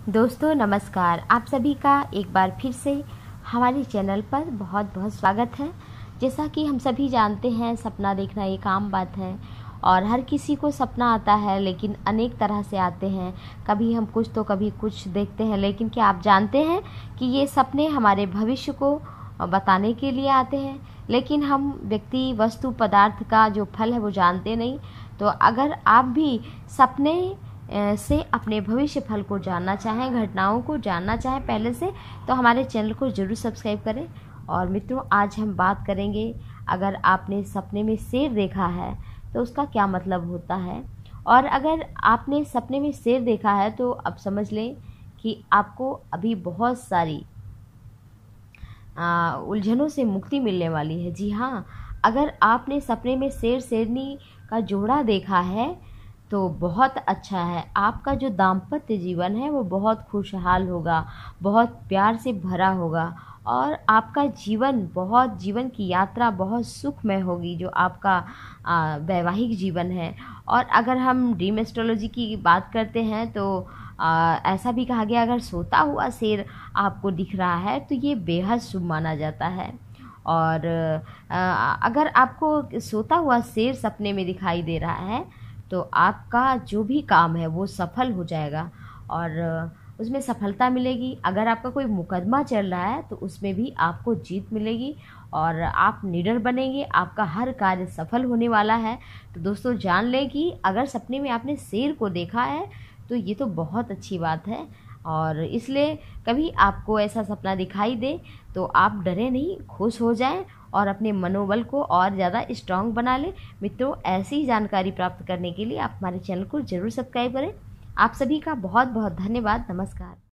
दोस्तों नमस्कार। आप सभी का एक बार फिर से हमारे चैनल पर बहुत बहुत स्वागत है। जैसा कि हम सभी जानते हैं, सपना देखना एक आम बात है और हर किसी को सपना आता है, लेकिन अनेक तरह से आते हैं। कभी हम कुछ तो कभी कुछ देखते हैं, लेकिन क्या आप जानते हैं कि ये सपने हमारे भविष्य को बताने के लिए आते हैं, लेकिन हम व्यक्ति, वस्तु, पदार्थ का जो फल है वो जानते नहीं। तो अगर आप भी सपने से अपने भविष्य फल को जानना चाहें, घटनाओं को जानना चाहें पहले से, तो हमारे चैनल को ज़रूर सब्सक्राइब करें। और मित्रों, आज हम बात करेंगे, अगर आपने सपने में शेर देखा है तो उसका क्या मतलब होता है। और अगर आपने सपने में शेर देखा है तो अब समझ लें कि आपको अभी बहुत सारी उलझनों से मुक्ति मिलने वाली है। जी हाँ, अगर आपने सपने में शेर शेरनी का जोड़ा देखा है तो बहुत अच्छा है। आपका जो दाम्पत्य जीवन है वो बहुत खुशहाल होगा, बहुत प्यार से भरा होगा और आपका जीवन की यात्रा बहुत सुखमय होगी, जो आपका वैवाहिक जीवन है। और अगर हम ड्रीम एस्ट्रोलॉजी की बात करते हैं तो ऐसा भी कहा गया, अगर सोता हुआ शेर आपको दिख रहा है तो ये बेहद शुभ माना जाता है। और अगर आपको सोता हुआ शेर सपने में दिखाई दे रहा है तो आपका जो भी काम है वो सफल हो जाएगा और उसमें सफलता मिलेगी। अगर आपका कोई मुकदमा चल रहा है तो उसमें भी आपको जीत मिलेगी और आप निडर बनेंगे, आपका हर कार्य सफल होने वाला है। तो दोस्तों, जान लें कि अगर सपने में आपने शेर को देखा है तो ये तो बहुत अच्छी बात है। और इसलिए कभी आपको ऐसा सपना दिखाई दे तो आप डरे नहीं, खुश हो जाएं और अपने मनोबल को और ज़्यादा स्ट्रांग बना लें। मित्रों, ऐसी ही जानकारी प्राप्त करने के लिए आप हमारे चैनल को ज़रूर सब्सक्राइब करें। आप सभी का बहुत बहुत धन्यवाद। नमस्कार।